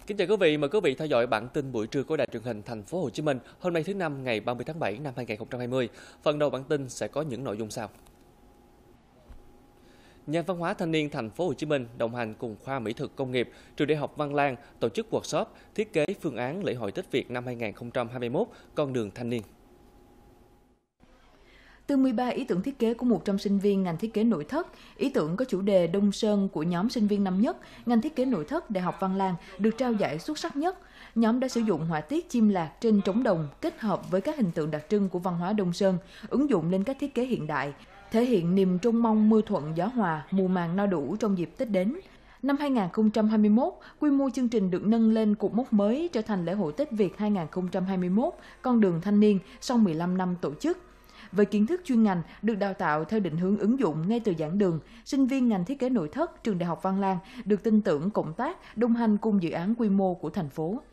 Kính chào quý vị, mời quý vị theo dõi bản tin buổi trưa của Đài Truyền hình Thành phố Hồ Chí Minh hôm nay thứ năm ngày 30 tháng 7 năm 2020. Phần đầu bản tin sẽ có những nội dung sau. Nhà văn hóa thanh niên Thành phố Hồ Chí Minh đồng hành cùng khoa mỹ thuật công nghiệp, trường Đại học Văn Lang tổ chức workshop thiết kế phương án lễ hội Tết Việt năm 2021 con đường thanh niên. Từ 13 ý tưởng thiết kế của 100 sinh viên ngành thiết kế nội thất, ý tưởng có chủ đề Đông Sơn của nhóm sinh viên năm nhất, ngành thiết kế nội thất Đại học Văn Lang được trao giải xuất sắc nhất. Nhóm đã sử dụng họa tiết chim lạc trên trống đồng kết hợp với các hình tượng đặc trưng của văn hóa Đông Sơn, ứng dụng lên các thiết kế hiện đại, thể hiện niềm trông mong mưa thuận gió hòa, mùa màng no đủ trong dịp Tết đến. Năm 2021, quy mô chương trình được nâng lên cột mốc mới trở thành lễ hội Tết Việt 2021, con đường thanh niên sau 15 năm tổ chức. Với kiến thức chuyên ngành được đào tạo theo định hướng ứng dụng ngay từ giảng đường, sinh viên ngành thiết kế nội thất trường Đại học Văn Lang được tin tưởng cộng tác, đồng hành cùng dự án quy mô của thành phố.